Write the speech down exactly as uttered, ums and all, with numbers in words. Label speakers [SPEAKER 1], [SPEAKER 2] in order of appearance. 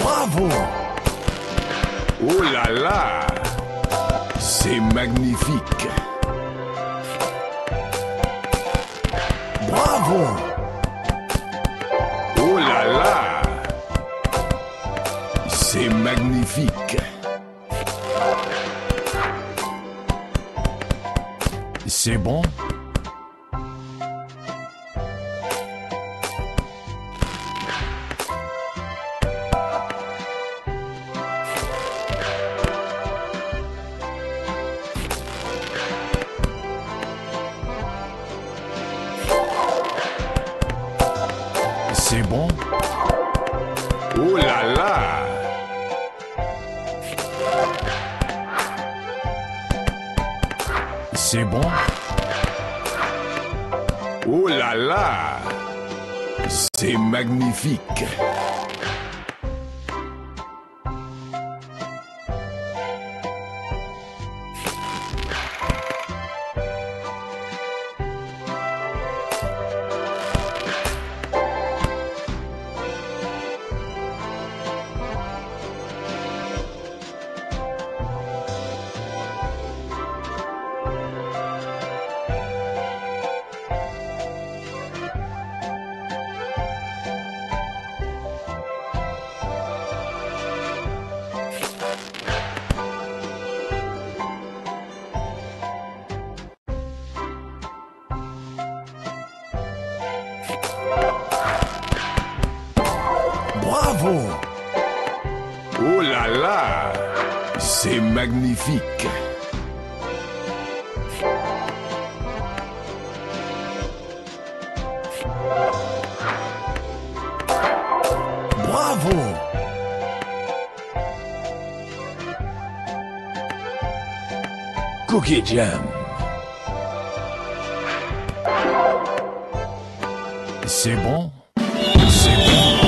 [SPEAKER 1] Bravo! Oh là là! C'est magnifique! Bravo! Oh là là! C'est magnifique! C'est bon? C'est bon? Oh là là! C'est bon? Oh là là! C'est magnifique! Bravo! Oh là là! C'est magnifique! Bravo! Cookie Jam. C'est bon? C'est bon?